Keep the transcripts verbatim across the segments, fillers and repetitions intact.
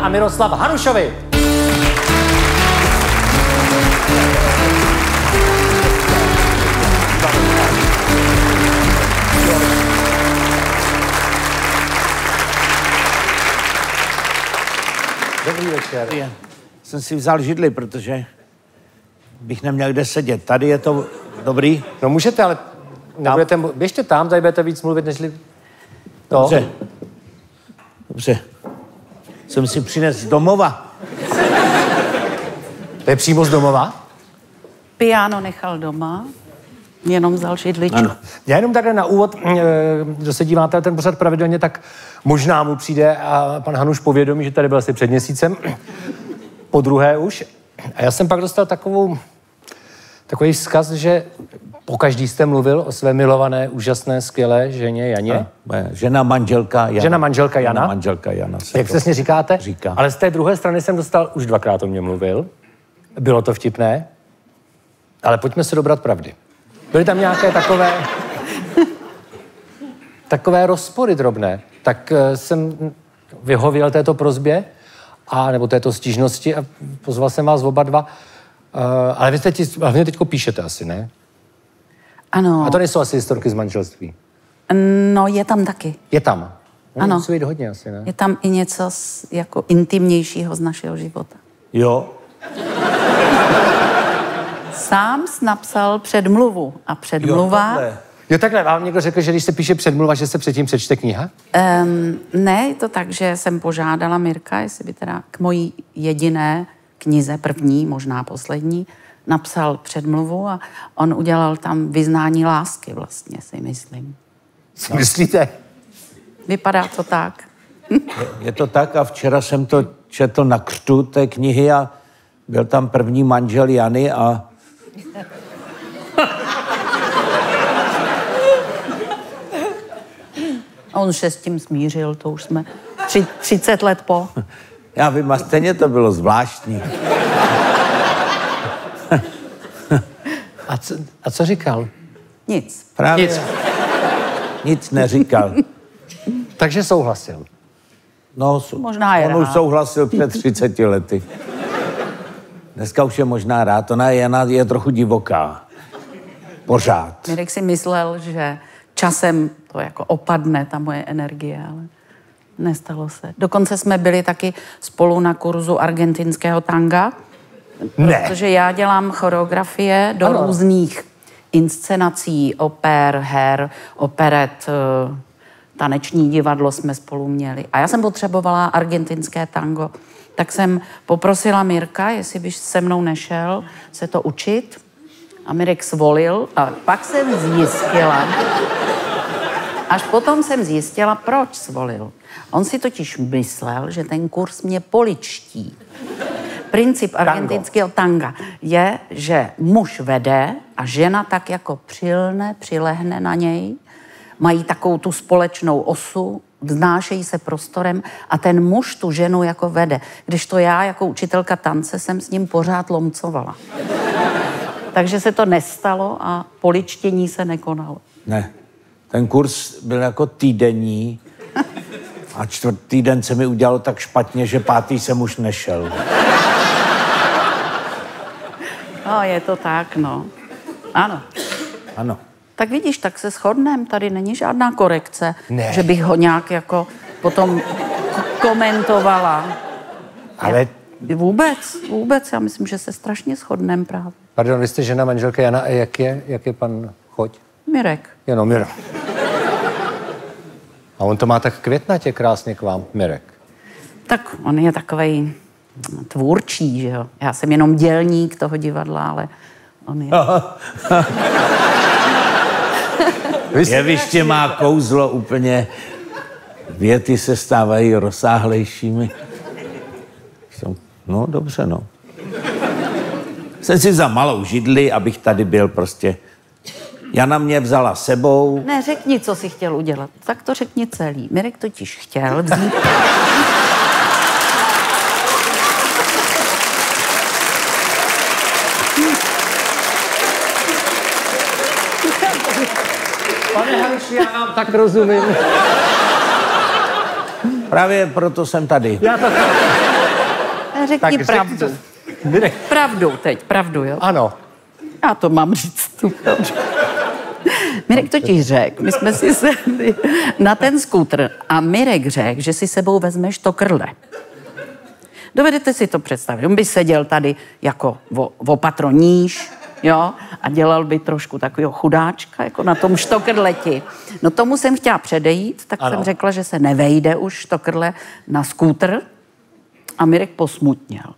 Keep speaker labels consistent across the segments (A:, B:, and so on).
A: a Miroslav Hanušovi. Dobrý večer.
B: Já jsem si vzal židli, protože bych neměl kde sedět. Tady je to dobrý.
A: No můžete, ale nebudete, běžte tam, tady budete víc mluvit, nežli... To.
B: Dobře. Dobře. Jsem si přines z domova.
A: To je přímo z domova?
C: Piano nechal doma, jenom vzal židličku.
A: Ano. Já jenom takhle na úvod, kdo se díváte na ten pořad pravidelně, tak možná mu přijde a pan Hanuš povědomí, že tady byl asi před měsícem, po druhé už. A já jsem pak dostal takovou, takový vzkaz, že pokaždý jste mluvil o své milované, úžasné, skvělé ženě Janě.
B: A, žena manželka Jana.
A: Žena manželka Jana.
B: Žena manželka Jana.
A: Jak přesně říkáte?
B: Říká.
A: Ale z té druhé strany jsem dostal, už dvakrát o mě mluvil. Bylo to vtipné, ale pojďme se dobrat pravdy. Byly tam nějaké takové... takové rozpory drobné. Tak uh, jsem vyhověl této prosbě, a, nebo této stížnosti a pozval jsem vás oba dva. Uh, ale vy teď, hlavně teďko píšete asi, ne?
C: Ano.
A: A to nejsou asi historky z manželství?
C: No, je tam taky.
A: Je tam? No,
C: Ano.
A: Musí být hodně asi, ne?
C: Je tam i něco z, jako intimnějšího z našeho života.
B: Jo.
C: Sám jsi napsal předmluvu a předmluva...
B: Jo, takhle.
A: Jo, takhle, vám někdo řekl, že když se píše předmluva, že se předtím přečte kniha?
C: Um, ne, je to tak, že jsem požádala Mirka, jestli by teda k mojí jediné knize, první, možná poslední, napsal předmluvu a on udělal tam vyznání lásky vlastně, si myslím.
A: Co myslíte?
C: Vypadá to tak.
B: Je, je to tak a včera jsem to četl na křtu té knihy a byl tam první manžel Jany a...
C: A on se s tím smířil, to už jsme tři, třicet let po.
B: Já vím, a stejně to bylo zvláštní.
A: A co, a co říkal?
C: Nic.
B: Právě
A: Nic.
B: nic neříkal.
A: Takže souhlasil.
B: No, su-
C: Možná je
B: on
C: rád.
B: už souhlasil před třiceti lety. Dneska už je možná rád. Ona Jana je trochu divoká. Pořád.
C: Mirek si myslel, že časem to jako opadne, ta moje energie, ale nestalo se. Dokonce jsme byli taky spolu na kurzu argentinského tanga,
A: Ne.
C: protože já dělám choreografie do
A: Ano.
C: různých inscenací, oper, her, operet, eh, taneční divadlo jsme spolu měli. A já jsem potřebovala argentinské tango, tak jsem poprosila Mirka, jestli by se mnou nešel se to učit. A Mirek svolil a pak jsem zjistila, až potom jsem zjistila, proč svolil. On si totiž myslel, že ten kurz mě poličtí. Princip argentinského tanga je, že muž vede a žena tak jako přilne, přilehne na něj, mají takovou tu společnou osu, vznášejí se prostorem a ten muž tu ženu jako vede. Když to já jako učitelka tance jsem s ním pořád lomcovala. Takže se to nestalo a poličtění se nekonalo.
B: Ne. Ten kurz byl jako týdenní a čtvrtý den se mi udělalo tak špatně, že pátý jsem už nešel.
C: No, je to tak, no. Ano.
B: Ano.
C: Tak vidíš, tak se shodneme, tady není žádná korekce,
A: Ne.
C: že bych ho nějak jako potom k- komentovala.
A: Ale,
C: Vůbec, vůbec, já myslím, že se strašně shodneme právě.
A: pardon, vy jste žena manželka Jana a jak je, jak je pan Choď?
C: Mirek.
A: Jenom, jenom. A on to má tak květnatě krásně k vám, Mirek.
C: Tak on je takovej tvůrčí, že jo. Já jsem jenom dělník toho divadla, ale on je...
B: Jeviště má kouzlo úplně. Věty se stávají rozsáhlejšími. Jsou- No, dobře, no. Jsem si vzal malou židli, abych tady byl prostě. Jana mě vzala sebou.
C: Ne, řekni, co jsi chtěl udělat. Tak to řekni celý. Mirek totiž chtěl vzít...
A: Pane Hanuši, já vám tak rozumím.
B: Právě proto jsem tady.
A: Já to...
C: řekni pravdu.
A: Mirek.
C: Pravdu teď, pravdu, jo?
A: Ano.
C: Já to mám říct, tu pravdu. Mirek totiž řekl, my jsme si sedli na ten skútr a Mirek řekl, že si sebou vezmeš to krle. Dovedete si to představit? On by seděl tady jako o, o patro níž, jo, a dělal by trošku takového chudáčka, jako na tom štokrleti. No tomu jsem chtěla předejít, tak ano. jsem řekla, že se nevejde už štokrle na skútr a Mirek posmutněl.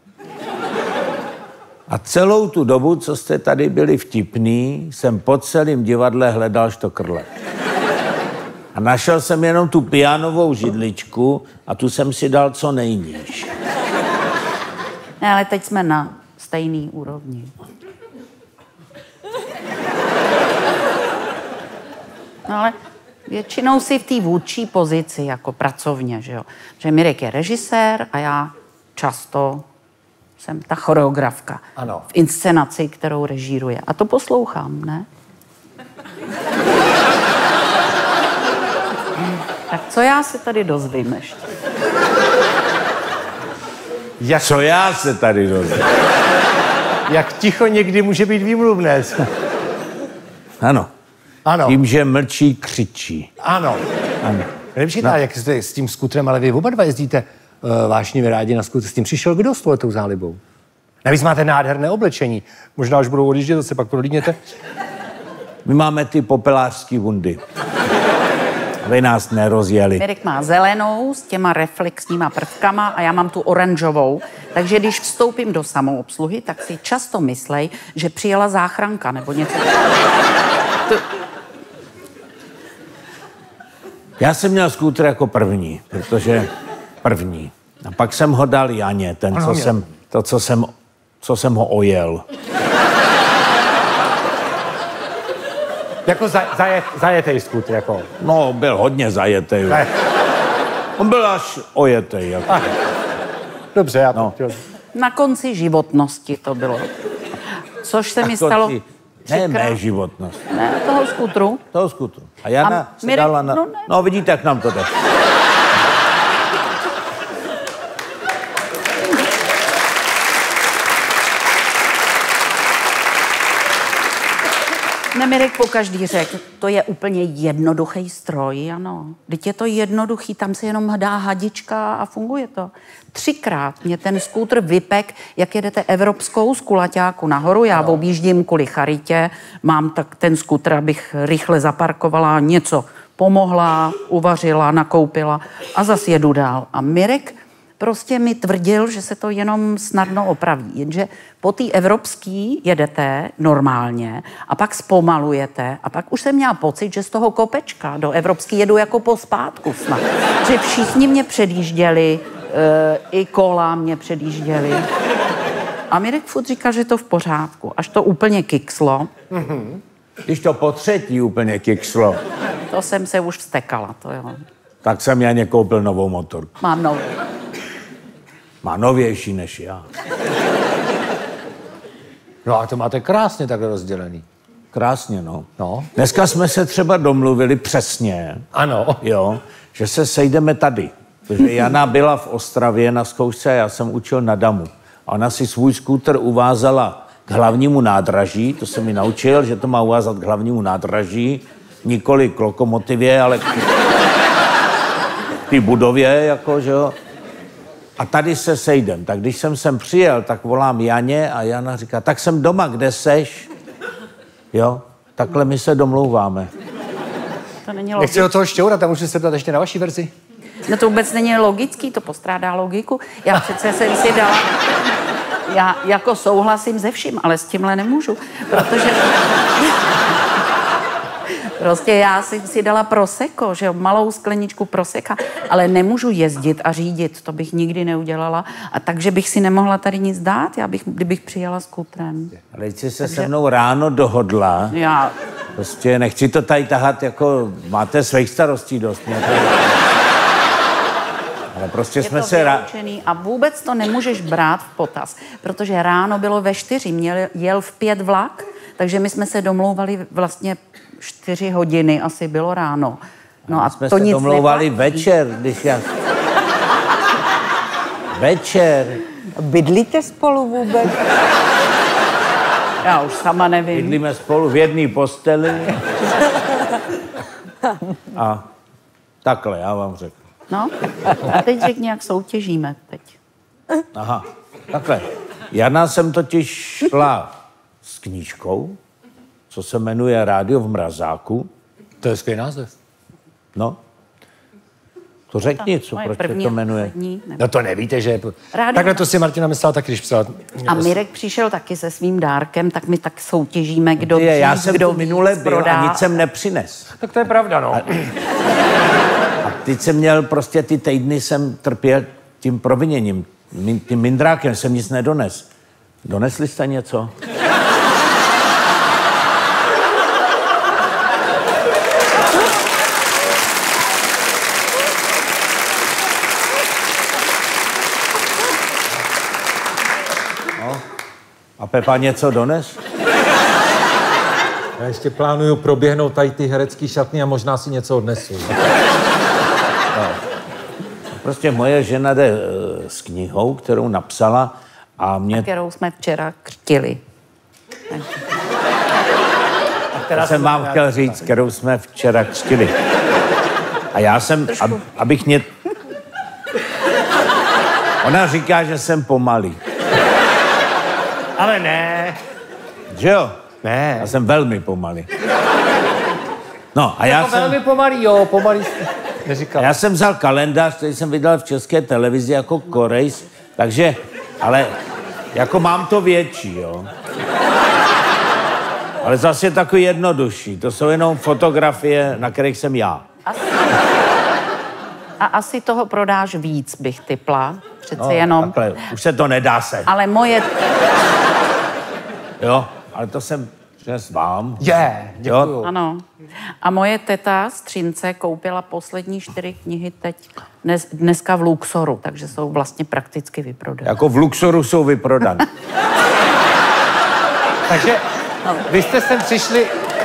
B: A celou tu dobu, co jste tady byli vtipný, jsem po celém divadle hledal štokrle. A našel jsem jenom tu pianovou židličku a tu jsem si dal co nejníž.
C: Ne, ale teď jsme na stejný úrovni. No ale většinou si v té vůdčí pozici jako pracovně, že jo. Že Mirek je režisér a já často jsem ta choreografka.
A: Ano.
C: V inscenaci, kterou režíruje. A to poslouchám, ne? Tak co já se tady dozvím ještě?
B: Jak... Co já se tady dozvím?
A: Jak ticho někdy může být výmluvné.
B: Ano.
A: Ano.
B: Tím, že mlčí, křičí.
A: Ano.
B: Ano.
A: Nepřijde, no. Jak jste s tím skútrem, ale vy oba dva jezdíte uh, vášnivě rádi na skútr. S tím přišel kdo s touhletou zálibou? Navíc máte nádherné oblečení. Možná, až budou odjíždět, zase pak prolídněte.
B: My máme ty popelářský vundy. Vy nás nerozjeli.
C: Mirek má zelenou s těma reflexníma prvkama a já mám tu oranžovou. Takže když vstoupím do samoobsluhy, tak si často myslej, že přijela záchranka nebo něco. To...
B: Já jsem měl skútr jako první, protože první. A pak jsem ho dal Janě, ten, co jsem, to, co jsem, co jsem ho ojel.
A: Jako za, zajet, zajetej skútr, jako.
B: No, byl hodně zajetej.
A: Ne.
B: On byl až ojetej. Jako.
A: Ah, dobře, já
B: no.
A: to...
C: Na konci životnosti to bylo. Což se
B: A
C: mi stalo...
B: Ti... Ne, mé životnost.
C: Ne, toho skútru.
B: Toho skútru. A Jana
C: A
B: se
C: Mirek,
B: dala na...
C: No,
B: No, no, vidíte, jak nám to jde.
C: Ne, Mirek pokaždý řekl, to je úplně jednoduchý stroj, ano. Teď je to jednoduchý, tam se jenom dá hadička a funguje to. Třikrát mě ten skútr vypek, jak jedete evropskou z Kulaťáku nahoru, já no. objíždím kvůli charitě, mám tak ten skútr, abych rychle zaparkovala, něco pomohla, uvařila, nakoupila a zase jedu dál. A Mirek prostě mi tvrdil, že se to jenom snadno opraví. Jenže po té evropský jedete normálně a pak zpomalujete a pak už jsem měla pocit, že z toho kopečka do evropský jedu jako po zpátku snad. Že všichni mě předjížděli, e, i kola mě předjížděli. A Mirek furt říkal, že to v pořádku. Až to úplně kikslo.
B: Mm-hmm. Když to po třetí úplně kikslo.
C: To jsem se už vztekala, to jo.
B: Tak jsem Janě koupil novou motorku.
C: Mám novou.
B: Má novější než já.
A: No a to máte krásně takhle rozdělený.
B: Krásně, no.
A: No.
B: Dneska jsme se třeba domluvili přesně.
A: Ano.
B: Jo, že se sejdeme tady. Protože Jana byla v Ostravě na zkoušce a já jsem učil na Damu. A ona si svůj skútr uvázala k hlavnímu nádraží. To jsem mi naučil, že to má uvázat k hlavnímu nádraží. Nikoli k lokomotivě, ale k té budově, jako, že jo. A tady se sejdem. Tak když jsem sem přijel, tak volám Janě a Jana říká, tak jsem doma, kde seš? Jo, takhle my se domlouváme.
C: To není
A: logický. Nechci do toho šťourat, tam můžu se ptát ještě na vaší verzi.
C: No to vůbec není logický, to postrádá logiku. Já přece jsem si dala... Já jako souhlasím se vším, ale s tímhle nemůžu, protože... Prostě já jsem si dala prosecco, že jo, malou skleničku prosecca, ale nemůžu jezdit a řídit, to bych nikdy neudělala. A takže bych si nemohla tady nic dát, já bych, kdybych přijela skútrem.
B: Ale jsi se takže... se mnou ráno dohodla.
C: Já...
B: Prostě nechci to tady tahat, jako máte svých starostí dost. Ale prostě
C: je
B: jsme
C: to
B: se... Rá...
C: A vůbec to nemůžeš brát v potaz, protože ráno bylo ve čtyři, měl, jel v pět vlak, takže my jsme se domlouvali vlastně čtyři hodiny, asi bylo ráno. No a, a
B: jsme
C: to
B: se
C: nic
B: domlouvali
C: neplatí.
B: večer, když já... Večer.
D: Bydlíte spolu vůbec?
C: Já už sama nevím.
B: Bydlíme spolu v jedné posteli. A takhle, já vám řeknu.
C: No, a teď řekni, jak soutěžíme teď.
B: Aha, takhle. Jana jsem totiž šla s knížkou, co se jmenuje Rádio v mrazáku.
A: To je skvělý název.
B: No. To řekni, co,
C: Moje
B: proč se
C: první
B: to jmenuje.
C: poslední, nebo-
A: No to nevíte, že...
C: Rádio-
A: Takhle to si Martina myslela taky, když psala.
C: A Mirek přišel taky se svým dárkem, tak my tak soutěžíme, kdo
B: Ty, já
C: víc,
B: jsem
C: kdo
B: tu minule
C: víc
B: byl
C: prodá.
B: a nic jsem nepřines.
A: Tak to je pravda, no.
B: A teď jsem měl prostě ty týdny, jsem trpěl tím proviněním, min, tím mindrákem, jsem nic nedones. Donesli jste něco? No. A Pepa něco dones?
E: Já ještě plánuju proběhnout tady ty herecký šatny a možná si něco odnesu.
B: Prostě moje žena jde eh, s knihou, kterou napsala a mě...
C: Kterou jsme včera křtili.
B: Já jsem vám chtěl říct, kterou jsme včera křtili. A já jsem, ab, abych mě... Ona říká, že jsem pomalý.
A: Ale ne.
B: Že jo?
A: Ne.
B: Já jsem velmi pomalý. No a já
A: Jako
B: jsem,
A: velmi pomalý, jo, pomalý jste neříkal.
B: já jsem vzal kalendář, který jsem vydal v České televizi jako Korejs, takže, ale jako mám to větší, jo. Ale zase takový jednodušší. To jsou jenom fotografie, na kterých jsem já.
C: Asi, a asi toho prodáš víc, bych typla. Přece
B: No,
C: jenom.
B: takhle, už se to nedá se.
C: Ale moje...
B: Jo, ale to jsem přines vám.
A: Je, yeah, děkuju.
C: Ano. A moje teta Střince koupila poslední čtyři knihy teď dnes, dneska v Luxoru, takže jsou vlastně prakticky vyprodané.
B: Jako v Luxoru jsou vyprodané.
A: Takže vy jste sem přišli...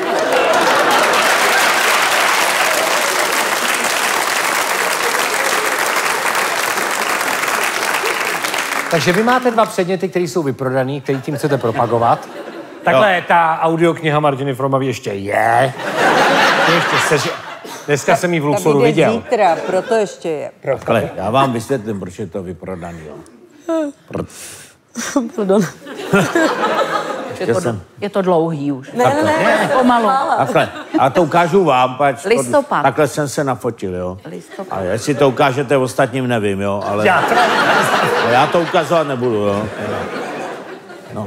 A: Takže vy máte dva předměty, které jsou vyprodaný, který tím chcete propagovat. Takhle jo. Ta audiokniha Martiny Fromový ještě je. Ještě seři... Dneska jsem ji v Luxoru
D: Ta vyjde
A: viděl.
D: zítra, proto ještě je.
B: Takhle, já vám vysvětlím, proč je to vyprodaný, jo. Pro...
D: Pardon.
C: Je to,
B: jsem-
C: je to dlouhý už.
D: Ne, ne, ne,
C: Pomalu.
B: Takhle, a to ukážu vám, pač...
C: Listopad.
B: Takhle jsem se nafotil, jo.
C: Listopad.
B: A jestli to ukážete ostatním, nevím, jo, ale...
A: Já to...
B: Já to ukazovat nebudu, jo. No.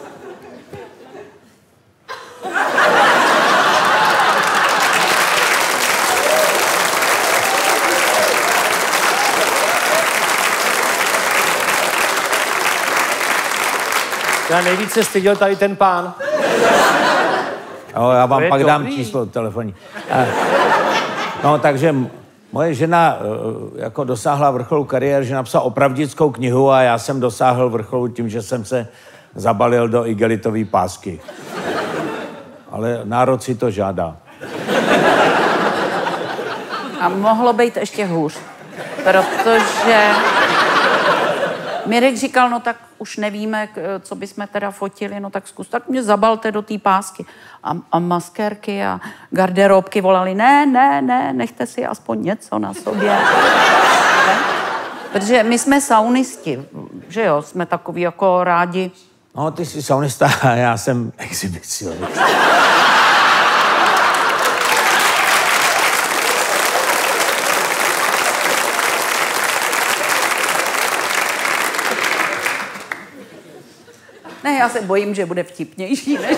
A: Já nejvíce styděl tady ten pán.
B: Jo, já vám
A: To je
B: pak dám
A: dobrý.
B: číslo telefonní. Eh, No, takže m- moje žena eh, jako dosáhla vrcholu kariéry, že napsala opravdickou knihu a já jsem dosáhl vrcholu tím, že jsem se zabalil do igelitové pásky. Ale národ si to žádá.
C: A mohlo být ještě hůř, protože Mirek říkal, no tak už nevíme, k- co bychom teda fotili, no tak zkus, tak mě zabalte do té pásky. A, a maskérky a garderobky volali, ne, ne, ne, nechte si aspoň něco na sobě. Ne? Protože my jsme saunisti, že jo, jsme takový jako rádi.
B: No, ty jsi saunista a já jsem exhibicionista.
C: Ne, já se bojím, že bude vtipnější, než...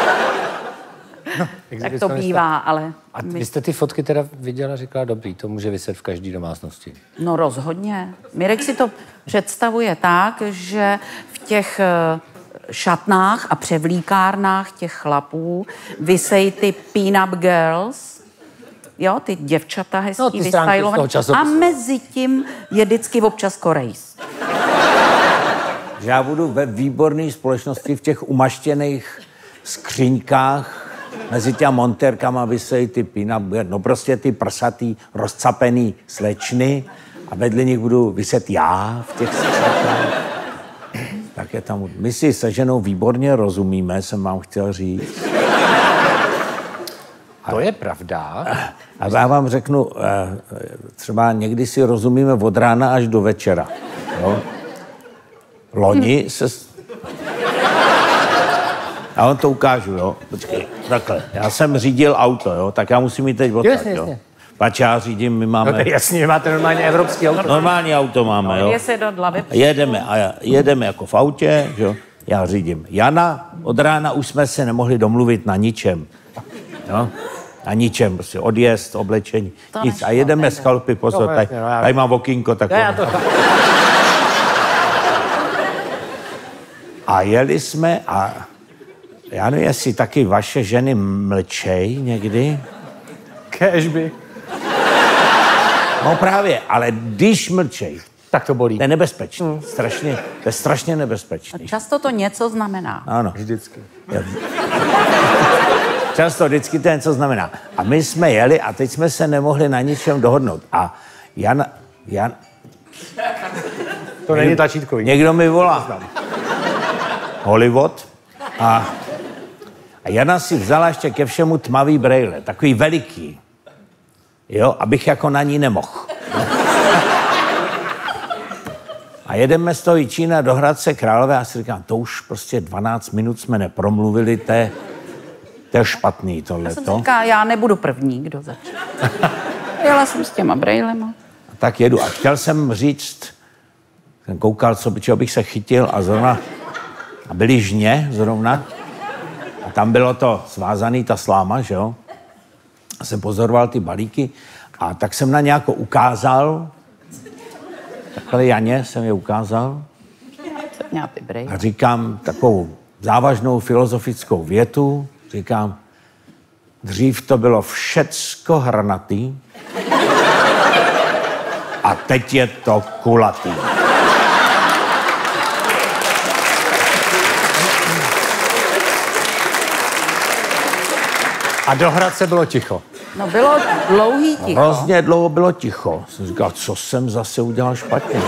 C: Tak to bývá, ale...
A: A
C: my-
A: vy jste ty fotky teda viděla a říkala, dobrý, to může vyset v každé domácnosti.
C: No rozhodně. Mirek si to představuje tak, že v těch eh, šatnách a převlíkárnách těch chlapů vysejí ty pin-up girls, jo, ty děvčata hezký,
A: No, ty stránky z toho
C: vystylovaný.
A: časopisu.
C: A mezi tím je vždycky občas Korejs.
B: Že já budu ve výborné společnosti v těch umaštěných skříňkách mezi těma montérkama vysejí ty pina, no prostě ty prsatý, rozcapený slečny a vedle nich budu vyset já v těch skříňkách. tak je tam... My si se ženou výborně rozumíme, jsem vám chtěl říct.
A: To je pravda.
B: A já vám řeknu, třeba někdy si rozumíme od rána až do večera. Jo? Loni se... Já vám to ukážu, jo? Počkej, takhle. Já jsem řídil auto, jo? Tak já musím jít teď odsaď,
A: Jasně,
B: jo?
A: jasně.
B: Pač já řídím, my máme...
A: No to je jasně, vy máte normálně evropský auto.
B: Normální auto máme, jo?
C: Je se do hlavy.
B: Jedeme, a já, jedeme jako v autě, jo? Já řídím Jana, od rána už jsme se nemohli domluvit na ničem. Jo? Na ničem, prostě odjezd, oblečení,
C: To
B: nic.
C: nešlo,
B: A jedeme
C: nejde.
B: z chalupy, pozor,
A: No,
B: tady,
A: jasně, no, já-
B: tady mám okýnko takové.
A: Já to...
B: A jeli jsme a já nevím, jestli taky vaše ženy mlčej někdy.
A: Kéžby.
B: No právě, ale když mlčej,
A: Tak to bolí.
B: to je nebezpečný. Hmm. Strašně, to je strašně nebezpečný.
C: Často to něco znamená.
B: Ano.
A: Vždycky.
B: Často vždycky to něco znamená. A my jsme jeli a teď jsme se nemohli na ničem dohodnout. A Jan, Jan
A: To není tlačítkový.
B: někdo mi volá. Hollywood. A, a Jana si vzala ještě ke všemu tmavý brejle, takový veliký. Jo, abych jako na ní nemohl. A jedeme z toho Jičína do Hradce Králové a si říkám, to už prostě dvanáct minut jsme nepromluvili, to je, to je špatný
C: Já jsem si
B: tohleto.
C: říkala, já nebudu první, kdo začne. Jela jsem s těma brejlema.
B: Tak jedu a chtěl jsem říct, jsem koukal, co, čeho bych se chytil a zrovna, a byly žně zrovna, a tam bylo to svázaný, ta sláma, že jo? A jsem pozoroval ty balíky a tak jsem na nějakou ukázal, takhle Janě jsem je ukázal
C: Měla ty brejle.
B: a říkám takovou závažnou filozofickou větu, říkám, dřív to bylo všecko hranatý a teď je to kulatý.
A: A do Hradce bylo ticho.
C: No bylo dlouhý ticho.
B: Hrozně dlouho bylo ticho. Jsem říkal, co jsem zase udělal špatně.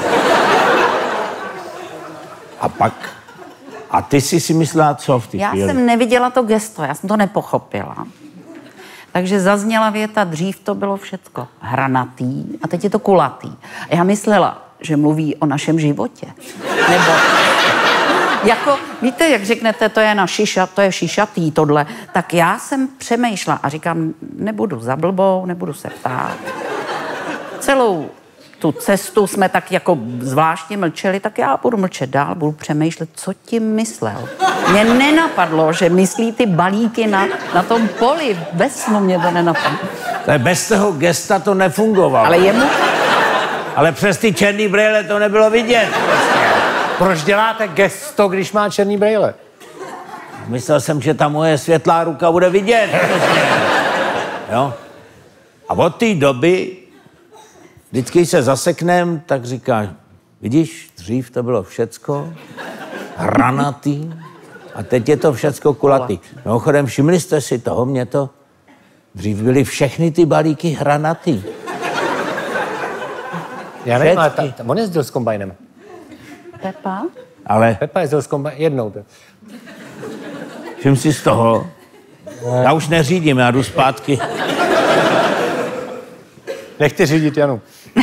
B: A pak, a ty jsi si myslela, co v té
C: Já
B: chvíli?
C: jsem neviděla to gesto, já jsem to nepochopila. Takže zazněla věta, dřív to bylo všecko hranatý a teď je to kulatý. A já myslela, že mluví o našem životě. Nebo jako, víte, jak řeknete, to je na šiša, to je šišatý tohle, tak já jsem přemýšlela a říkám, nebudu za blbou, nebudu se ptát. Celou tu cestu jsme tak jako zvláštně mlčeli, tak já budu mlčet dál, budu přemýšlet, co tím myslel. Mně nenapadlo, že myslí ty balíky na, na tom poli. Bez snu mě to nenapadlo.
B: Ale bez toho gesta to nefungovalo.
C: Ale
B: Ale,
C: jemu...
B: Ale přes ty černý brýle to nebylo vidět.
A: Proč děláte gesto, když má černý brejle?
B: Myslel jsem, že ta moje světlá ruka bude vidět. Jo? A od té doby, vždycky se zaseknem, tak říkáš, vidíš, dřív to bylo všecko hranatý a teď je to všecko kulatý. Mimochodem, všimli jste si toho, mě to, dřív byly všechny ty balíky hranatý.
A: Já nevím, ale ta,
B: Všecky.
A: ta, on jezdil s kombajnem.
C: Pepa?
B: Ale
A: Pepa jezdil s kombajnem jednou. To.
B: všim si z toho, já už neřídím, já jdu zpátky.
A: Nechte řídit, Janu.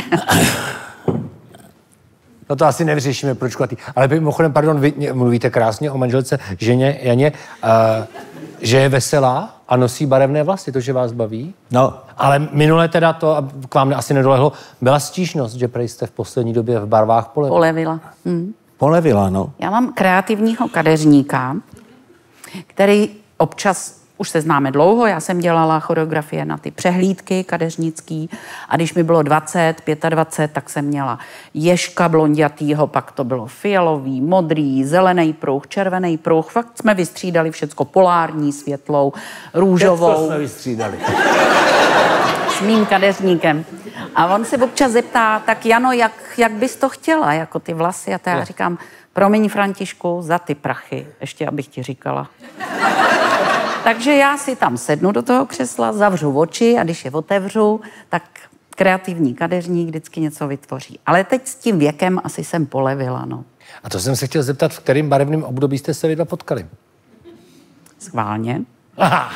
A: No to asi nevyřešíme, proč kulatý. Ale mimochodem, pardon, vy mluvíte krásně o manželce ženě Janě, uh, že je veselá a nosí barevné vlasy, to, že vás baví.
B: No,
A: Ale minule teda to, a k vám asi nedolehlo, byla stížnost, že prej jste v poslední době v barvách pole.
C: Polevila. Hm.
B: polevila, no.
C: Já mám kreativního kadeřníka, který občas, už se známe dlouho, já jsem dělala choreografie na ty přehlídky kadeřnický a když mi bylo dvacet, dvacet pět, tak jsem měla ježka blondětýho, pak to bylo fialový, modrý, zelený pruh, červený pruh, fakt jsme vystřídali všecko, polární, světlou, růžovou.
B: To jsme vystřídali.
C: S mým kadeřníkem. A on se občas zeptá, tak Jano, jak, jak bys to chtěla, jako ty vlasy? A to já říkám, promiň Františku, za ty prachy, ještě abych ti říkala. Takže já si tam sednu do toho křesla, zavřu oči a když je otevřu, tak kreativní kadeřník vždycky něco vytvoří. Ale teď s tím věkem asi jsem polevila, no.
A: A to jsem se chtěl zeptat, v kterém barevném období jste se vy dva potkali?
C: Schválně.
A: Aha.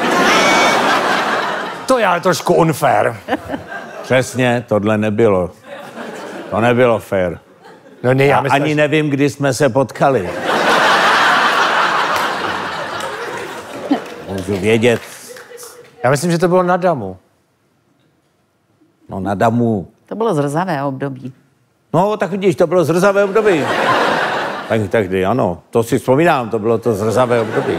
A: To je ale trošku unfair.
B: Přesně, tohle nebylo. To nebylo fair.
A: No ne, já
B: já
A: myslím,
B: ani
A: že...
B: nevím, kdy jsme se potkali. Můžu vědět.
A: Já myslím, že to bylo na Damu.
B: No na Damu.
C: To bylo zrzavé období.
B: No, tak vidíš, to bylo zrzavé období. Tak tehdy, ano. To si vzpomínám, to bylo to zrzavé období.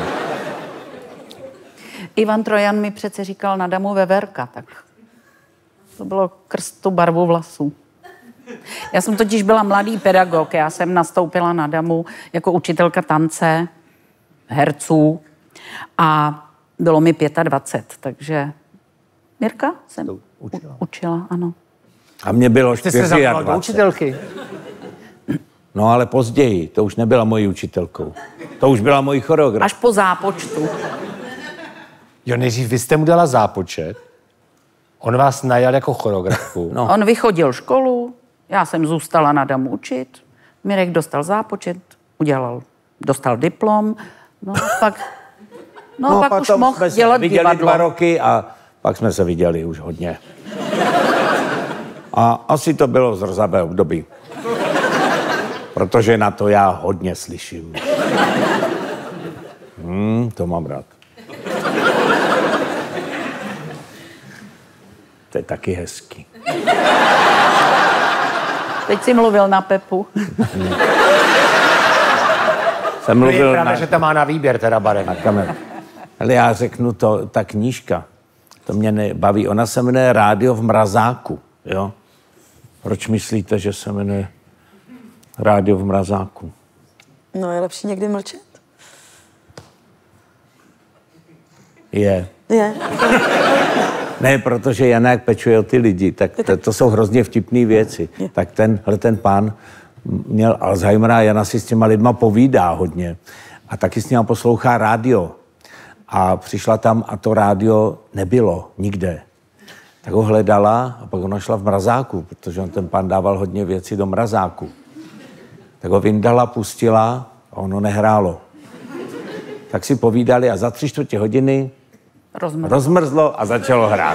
C: Ivan Trojan mi přece říkal na Damu veverka, tak to bylo krstu barvu vlasů. Já jsem totiž byla mladý pedagog, já jsem nastoupila na Damu jako učitelka tance, herců a bylo mi dvacet pět, takže Mirka jsem
A: To učila.
C: U, učila, ano.
B: A mě bylo
A: Jste se zapala do
B: dvacet.
A: učitelky.
B: No ale později, to už nebyla mojí učitelkou. To už byla mojí choreografka.
C: Až po zápočtu.
A: Jo, nejdřív vy jste mu dala zápočet, on vás najal jako choreografku.
B: No.
C: On vychodil školu, já jsem zůstala na Damu učit, Mirek dostal zápočet, udělal, dostal diplom, no a pak, no,
B: No,
C: a pak už
B: potom
C: mohl
B: jsme se
C: dělat
B: viděli
C: divadlo.
B: dva roky a pak jsme se viděli už hodně. A asi to bylo zrzavé období. Protože na to já hodně slyším. Hmm, to mám rád. To je taky hezký.
C: Teď jsi mluvil na Pepu.
B: Jsem
A: No je
B: mluvil
A: pravda,
B: na,
A: že tam má na výběr teda barev.
B: na kameru. Ale já řeknu to, ta knížka, to mě nebaví. Ona se jmenuje Rádio v mrazáku, jo? Proč myslíte, že se jmenuje Rádio v mrazáku?
D: No je lepší někdy mlčet.
B: Je.
D: Je.
B: Ne, protože Janák pečuje o ty lidi, tak to, to jsou hrozně vtipné věci. Tak tenhle ten pán měl Alzheimera a Jana si s těma lidma povídá hodně. A taky s ním poslouchá rádio. A přišla tam a to rádio nebylo nikde. Tak ho hledala a pak ho našla v mrazáku, protože on ten pán dával hodně věcí do mrazáku. Tak ho vyndala, pustila a ono nehrálo. Tak si povídali a za tři čtvrtě hodiny
C: Rozmrzl.
B: rozmrzlo a začalo hrát.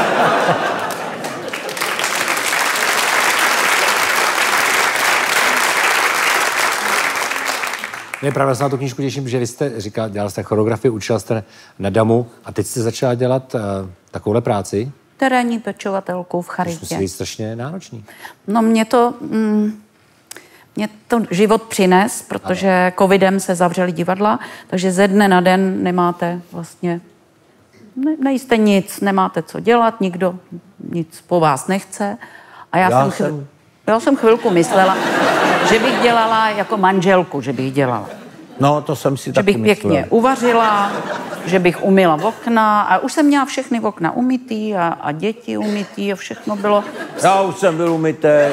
A: Ne, právě se na tu knížku těším, že vy jste říkal, dělal jste choreografii, učila jste na Damu a teď jste začala dělat uh, takovouhle práci.
C: Terénní pečovatelkou v
A: To
C: charitě.
A: musí být strašně náročný.
C: No mě to, mm, mě to život přines, protože ano. covidem se zavřely divadla, takže ze dne na den nemáte vlastně, ne, nejste nic, nemáte co dělat, nikdo nic po vás nechce. A já,
B: Já
C: jsem,
B: jsem-
C: chvíl, já jsem chvilku myslela, že bych dělala jako manželku, že bych dělala.
B: No, to jsem si
C: Že
B: taky
C: bych
B: myslel.
C: pěkně uvařila, že bych umyla okna a už jsem měla všechny okna umytý a, a děti umytý a všechno bylo.
B: Já už jsem byl umytej.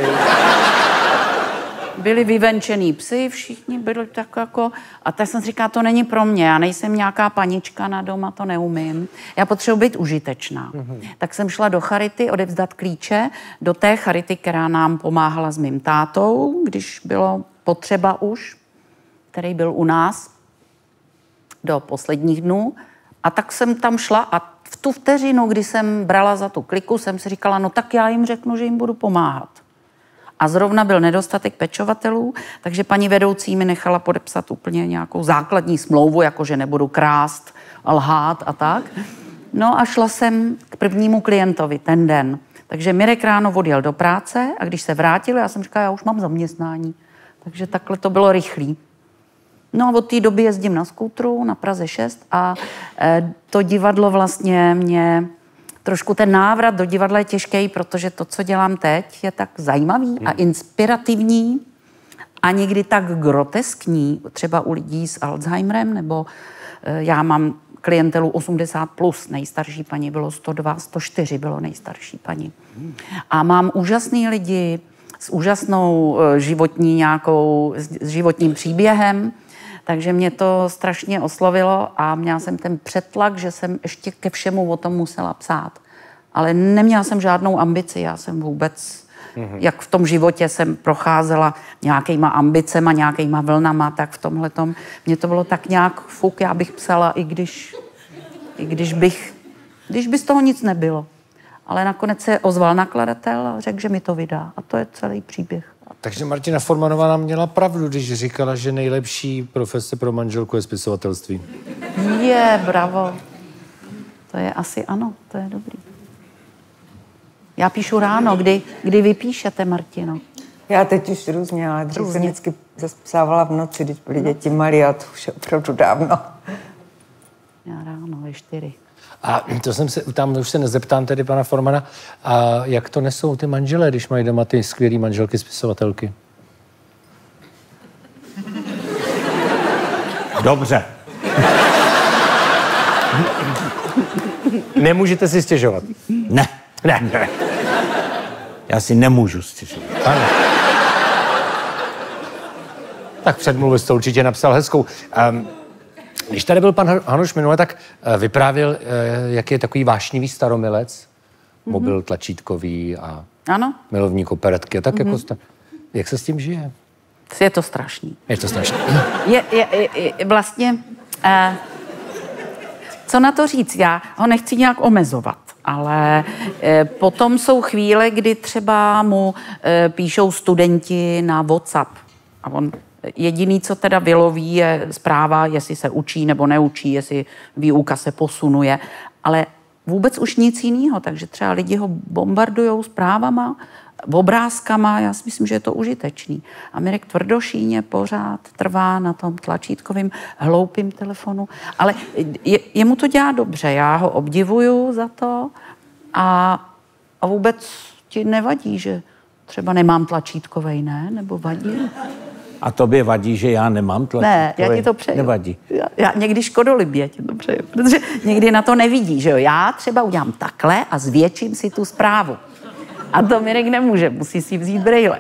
C: Byli vyvenčený psy, všichni byli tak jako... A tak jsem si říkala, to není pro mě, já nejsem nějaká panička na doma, to neumím. Já potřebuji být užitečná. Mm-hmm. Tak jsem šla do charity odevzdat klíče, do té charity, která nám pomáhala s mým tátou, když bylo potřeba už, který byl u nás do posledních dnů. A tak jsem tam šla a v tu vteřinu, kdy jsem brala za tu kliku, jsem si říkala, no tak já jim řeknu, že jim budu pomáhat. A zrovna byl nedostatek pečovatelů, takže paní vedoucí mi nechala podepsat úplně nějakou základní smlouvu, jako že nebudu krást, lhát a tak. No a šla jsem k prvnímu klientovi ten den. Takže Mirek ráno odjel do práce a když se vrátil, já jsem říkala, já už mám zaměstnání. Takže takhle to bylo rychlý. No a od té doby jezdím na skútru na Praze šest a e, to divadlo vlastně mě... Trošku ten návrat do divadla je těžký, protože to, co dělám teď, je tak zajímavý a inspirativní a někdy tak groteskní, třeba u lidí s Alzheimerem, nebo e, já mám klientelu osmdesát plus, nejstarší paní bylo sto dva, sto čtyři bylo nejstarší paní. A mám úžasný lidi s úžasnou e, životní nějakou, s životním příběhem, takže mě to strašně oslovilo a měla jsem ten přetlak, že jsem ještě ke všemu o tom musela psát. Ale neměla jsem žádnou ambici, já jsem vůbec mm-hmm. jak v tom životě jsem procházela nějakýma ambicema, nějakýma vlnama, tak v tomhletom mě to bylo tak nějak fuk, já bych psala, i když, i když bych, když by z toho nic nebylo. Ale nakonec se ozval nakladatel a řekl, že mi to vydá. A to je celý příběh.
A: Takže Martina Formanová nám měla pravdu, když říkala, že nejlepší profese pro manželku je spisovatelství.
C: Je, bravo. To je asi ano, to je dobrý. Já píšu ráno, kdy, kdy vy píšete, Martino?
D: Já teď už různě, ale dřív
C: Různě.
D: jsem vždycky zaspsávala v noci, když byly děti malí a to už je opravdu dávno.
C: Já ráno, ve čtyři.
A: A to jsem se, tam už se nezeptám tedy pana Formana, a jak to nesou ty manželé, když mají doma ty skvělý manželky spisovatelky?
B: Dobře.
A: Nemůžete si stěžovat?
B: Ne.
A: Ne.
B: Já si nemůžu stěžovat.
A: Ano. Tak předmluvu jste určitě napsal hezkou. Um, Když tady byl pan Hanuš minule, tak uh, vyprávěl, uh, jak je takový vášnivý staromilec, mm-hmm. mobil tlačítkový a
C: Ano?
A: milovník operetky. Tak mm-hmm. jako sta- jak se s tím žije?
C: Je to strašný.
A: Je to strašné.
C: Je, je, je, je vlastně... Uh, co na to říct? Já ho nechci nějak omezovat, ale eh, potom jsou chvíle, kdy třeba mu eh, píšou studenti na WhatsApp a on jediný, co teda vyloví, je zpráva, jestli se učí nebo neučí, jestli výuka se posunuje, ale vůbec už nic jiného, takže třeba lidi ho bombardujou zprávama, obrázkama, já si myslím, že je to užitečný. A Mirek tvrdošíně pořád trvá na tom tlačítkovým hloupým telefonu, ale je, jemu to dělá dobře, já ho obdivuju za to a, a vůbec ti nevadí, že třeba nemám tlačítkovej, ne? Nebo vadí?
B: A tobě vadí, že já nemám tlačítkovej?
C: Ne, já ti to přeju.
B: Nevadí.
C: Já, já někdy škodolibě ti to přeju, protože někdy na to nevidí, že jo. Já třeba udělám takhle a zvětším si tu zprávu. A to Mirek nemůže, musí si vzít brejle.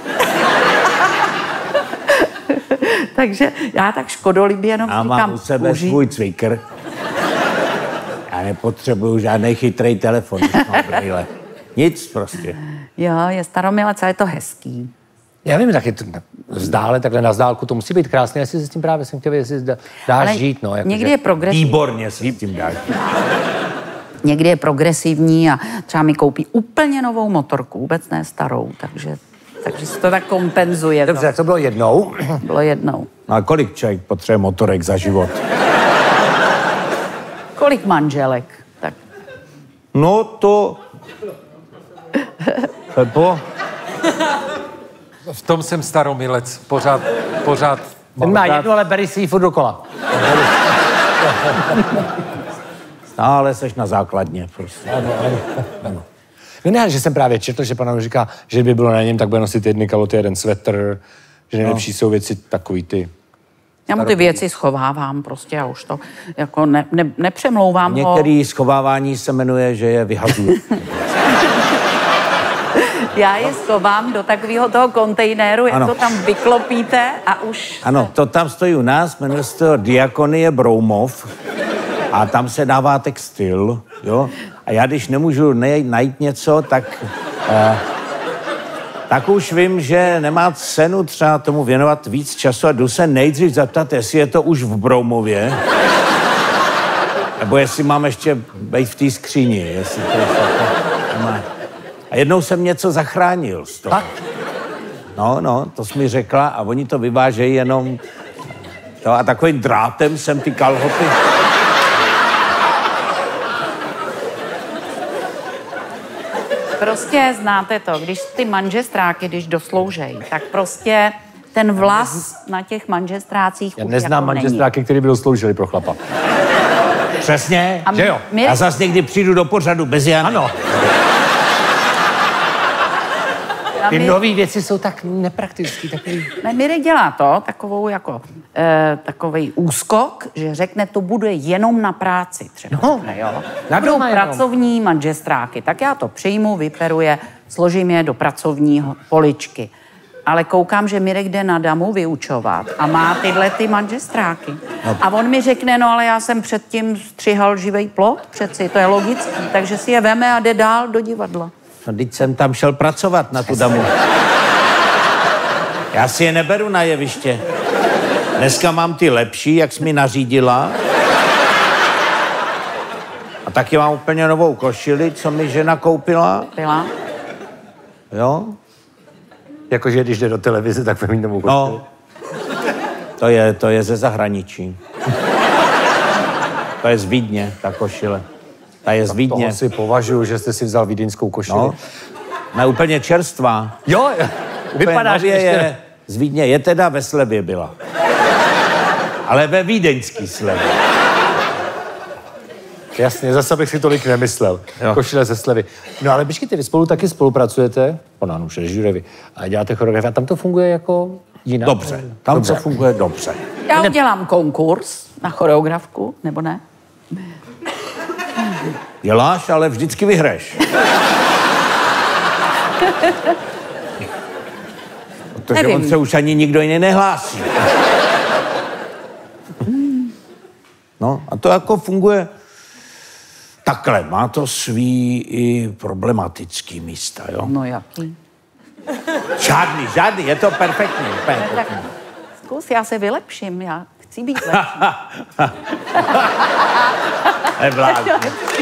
C: Takže já tak škodolibě jenom
B: já
C: říkám...
B: mám u sebe
C: uži...
B: svůj cvikr. Já nepotřebuju žádný chytrý telefon, když mám brýle. Nic prostě.
C: Jo, je staromilec a je to hezký.
A: Já vím, taky vzdále, takhle na zdálku, to musí být krásné, jestli se s tím právě jsem chtěl, jestli dá, dáš
C: Ale
A: žít, no. Jako
C: někdy
A: že...
C: je progresivní.
B: Výborně se s tím dáš.
C: Někdy je progresivní a třeba mi koupí úplně novou motorku, vůbec ne starou, takže, takže se to tak kompenzuje.
A: Dobře, tak to bylo jednou.
C: Bylo jednou.
B: No a kolik člověk potřebuje motorek za život?
C: Kolik manželek? Tak.
B: No to... Pepo?
E: V tom jsem staromilec, pořád, pořád.
A: Ten má jednu, ale beri si ji furt dokola.
B: Stále seš na základně, prostě.
A: Ano, ano, ano. No ne, že jsem právě četl, že pan říká, že by bylo na něm, tak bude nosit jedny kaloty, jeden svetr, že nejlepší no. jsou věci takový ty.
C: Já mu ty věci schovávám prostě, já už to jako ne, ne, nepřemlouvám ho.
B: Některý schovávání se jmenuje, že je vyhazují.
C: Já je schovám do takového toho kontejneru, jak
B: ano.
C: to tam vyklopíte a už...
B: Ano, to tam stojí u nás, jmenuje se to Diakonie Broumov a tam se dává textil, jo. A já, když nemůžu nej- najít něco, tak... Eh, tak už vím, že nemá cenu třeba tomu věnovat víc času a jdu se nejdřív zeptat, jestli je to už v Broumově, nebo jestli mám ještě být v té skříni, jestli to je nemá. A jednou jsem něco zachránil z toho. No, no, to jsi mi řekla a oni to vyvážejí jenom to a takovým drátem jsem ty kalhoty.
C: Prostě znáte to, když ty manžestráky, když dosloužej, tak prostě ten vlas na těch manžestrácích
A: Já
C: už
A: neznám
C: jako
A: manžestráky, který by dosloužili pro chlapa.
B: Přesně,
C: A
B: že jo?
C: my-
B: Já zas někdy přijdu do pořadu bez Jany.
A: Ano.
C: A
A: Ty
C: my-
A: nové věci jsou tak nepraktický, takový...
C: Ne, Mirek dělá to, takovou jako, e, takovej úskok, že řekne, to bude jenom na práci třeba.
A: No,
C: ne, jo.
A: na
C: Budou
A: doma jenom.
C: pracovní manžestráky, tak já to přijmu, vyperuje, složím je do pracovní poličky. Ale koukám, že Mirek jde na damu vyučovat a má tyhle ty manžestráky. No. A on mi řekne, no ale já jsem předtím střihal živej plot, přeci, to je logický, takže si je veme a jde dál do divadla.
B: No, teď jsem tam šel pracovat na tu damu. Já si je neberu na jeviště. Dneska mám ty lepší, jak jsi mi nařídila. A taky mám úplně novou košili, co mi žena koupila.
C: Byla?
B: Jo?
A: Jakože když jde do televize, tak bude mít novou košili.
B: No. To je, to je ze zahraničí. To je z Vídně, ta košile. Ta je z Vídně.
A: Toho si považuji, že jste si vzal vídeňskou košili.
B: No. Ne, úplně čerstvá.
A: Jo, vypadá, že
B: je z Vídně. Je teda ve slevě byla. Ale ve vídeňský slevě.
A: Jasně, zase bych si tolik nemyslel. Jo. Košile ze slevy. No ale počkejte, vy spolu taky spolupracujete, pan Hanuš režírovi, a děláte choreografii. A tam to funguje jako jinak?
B: Dobře, tam dobře. To funguje dobře.
C: Já udělám konkurs na choreografku, nebo ne?
B: Děláš, ale vždycky vyhraješ. Protože Nevím. on se už ani nikdo jiný nehlásí. No a to jako funguje takhle. Má to svý i problematický místa, jo?
C: No jaký?
B: Žádný, žádný, je to perfektní. perfektní.
C: Tak zkus, já se vylepším, já chci být lepší.
B: Nevládně.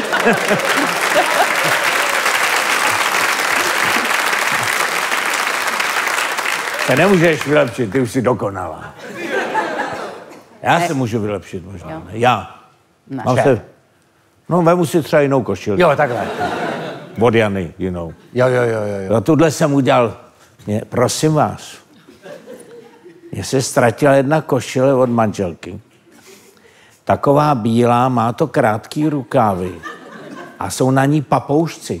B: Ty nemůžeš vylepšit, ty už jsi dokonalá. Já ne. se můžu vylepšit možná. Jo. Já.
C: Ne.
B: Mám se... No, vemu si třeba jinou košili.
A: Jo, takhle.
B: Od Jany, jinou.
A: Jo, jo, jo, jo. jo.
B: No, tuhle jsem udělal. Mě, prosím vás. Mně se ztratila jedna košile od manželky. Taková bílá, má to krátký rukávy. A jsou na ní papoušci.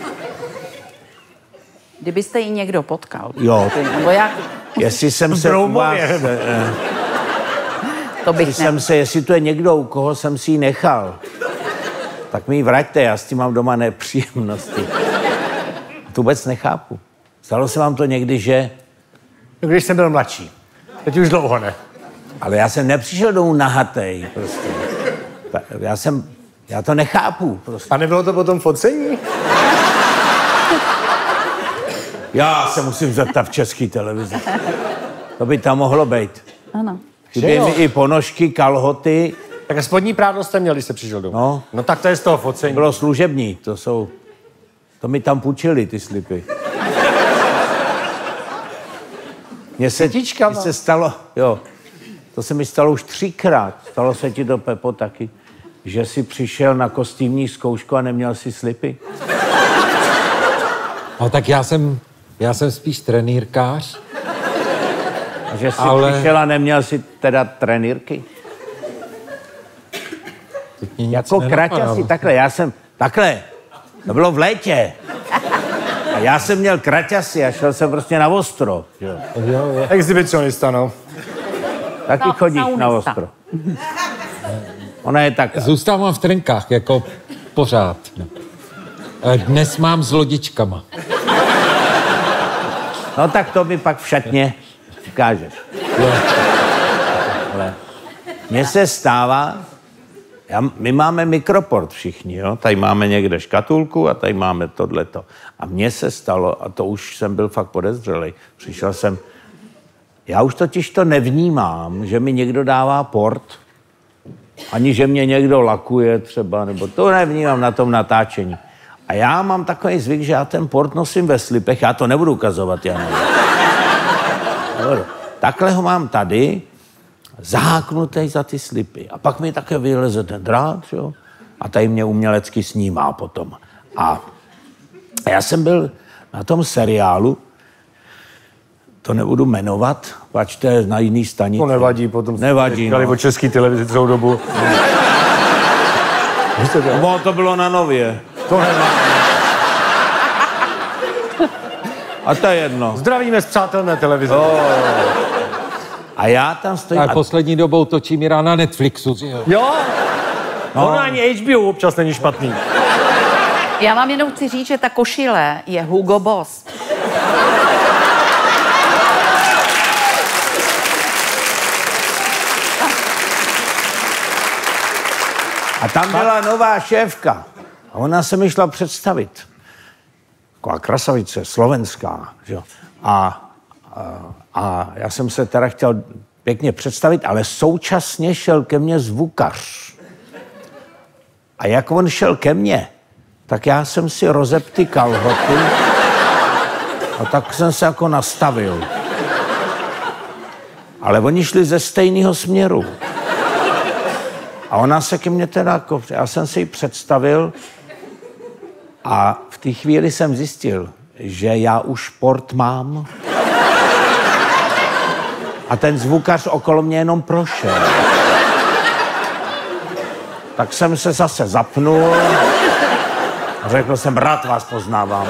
C: Kdybyste ji někdo potkal.
B: Jo.
C: Nebo jak?
B: Jestli jsem se u vás... Eh,
C: to bych
B: jestli jsem se, jestli to je někdo, u koho jsem si ji nechal, tak mi ji vraťte, já s tím mám doma nepříjemnosti. To vůbec nechápu. Stalo se vám to někdy, že...
A: Když jsem byl mladší. Teď už dlouho ne.
B: Ale já jsem nepřišel domů nahatej, prostě. Já jsem... Já to nechápu, prostě.
A: A nebylo to potom focení?
B: Já se musím zeptat v České televizi. To by tam mohlo být.
C: Ano.
B: Chybějí mi i ponožky, kalhoty.
A: Tak a spodní prádlo jste měl, když jste přišel domů.
B: No.
A: No tak to je z toho focení.
B: Bylo služební, to jsou... To mi tam půjčili, ty slipy. Mně se,
A: mně
B: se stalo, jo, to se mi stalo už třikrát. Stalo se ti to, Pepo, taky, že jsi přišel na kostýmní zkoušku a neměl si slipy.
E: No tak já jsem, já jsem spíš trenýrkář.
B: A že jsi
E: ale...
B: přišel a neměl si teda trenýrky? Jako kraťasy, takhle, já jsem, takhle, to bylo v létě. A já jsem měl kraťasy a šel jsem prostě na ostro. Jo.
A: Jo, jo. Exhibicionista, no.
B: Taky
C: no,
B: chodíš na ostro. Ona je tak.
E: Zůstávám v trenkách, jako pořád. Dnes mám s lodičkama.
B: No tak to mi pak v šatně ukážeš. Ale mně se stává, já, my máme mikroport všichni, jo? Tady máme někde škatulku a tady máme tohleto. A mně se stalo, a to už jsem byl fakt podezřelej, přišel jsem, já už totiž to nevnímám, že mi někdo dává port, ani že mě někdo lakuje třeba, nebo to nevnímám na tom natáčení. A já mám takový zvyk, že já ten port nosím ve slipech, já to nebudu ukazovat, já nevím. Takhle ho mám tady, zaháknutý za ty slipy. A pak mi také vyleze ten drát, jo? A tady mě umělecky snímá potom. A já jsem byl na tom seriálu, to nebudu jmenovat, pačte na jiný stanici.
A: To nevadí, potom
B: nevadí,
A: no. O české televizi celou dobu.
B: No, to bylo na Nově.
A: To nevadí.
B: A to je jedno.
A: Zdravíme z přátelné televize.
B: Oh. A já tam stojím.
E: A poslední dobou točí Míra na Netflixu. Jo?
A: Jo?
B: No.
A: Ono ani H B O občas není špatný.
C: Já vám jenom chci říct, že ta košile je Hugo Boss.
B: A tam byla nová šéfka. A ona se mi šla představit. taková krasavice, slovenská, že jo. A, a, a já jsem se teda chtěl pěkně představit, ale současně šel ke mně zvukař. A jak on šel ke mně, tak já jsem si rozepty kalhoty a tak jsem se jako nastavil. Ale oni šli ze stejného směru. A ona se ke mně teda, jako, já jsem si ji představil a v té chvíli jsem zjistil, že já už port mám. A ten zvukař okolo mě jenom prošel. Tak jsem se zase zapnul a řekl jsem, rád vás poznávám.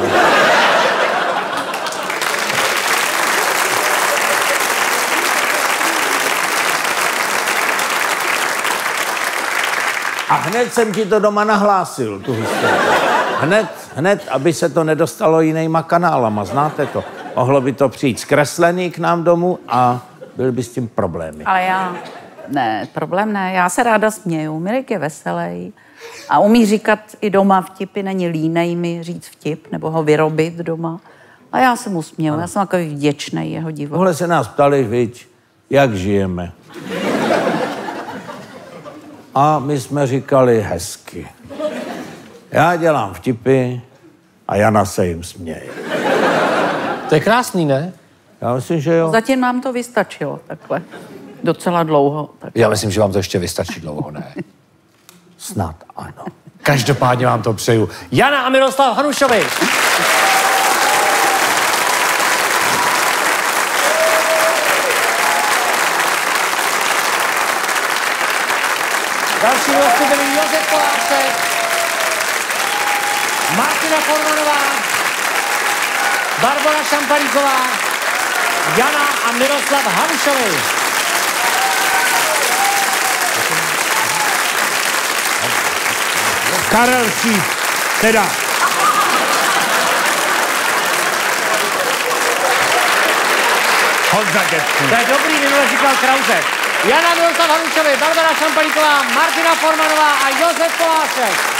B: A hned jsem ti to doma nahlásil, tu historii. Hned, hned, aby se to nedostalo jinýma kanálama, znáte to. Mohlo by to přijít zkreslený k nám domů a byly by s tím problémy.
C: Ale já, ne, problém ne, já se ráda směju, Mirek je veselý a umí říkat i doma vtipy, není línej mi říct vtip nebo ho vyrobit doma. A já se mu směju, já jsem takový vděčný jeho divu.
B: Tohle se nás ptali, viď, jak žijeme. A my jsme říkali hezky. Já dělám vtipy a Jana se jim směje.
A: To je krásný, ne?
B: Já myslím, že jo.
C: Zatím nám to vystačilo takhle. Docela dlouho. Tak.
A: Já myslím, že vám to ještě vystačí dlouho, ne?
B: Snad ano.
A: Každopádně vám to přeju. Jana a Miroslav Hanušovi. Další hosty byli Josef Poláček, Martina Formanová, Barbora Šamparíková, Jana a Miroslav Hanušovi.
B: Karel Šíp, teda. Honza Dětku.
A: To je dobrý, minule říkal Krause. Jana, Miroslav Hanušovi, Barbora Šamparíková, Martina Formanová a Josef Poláček.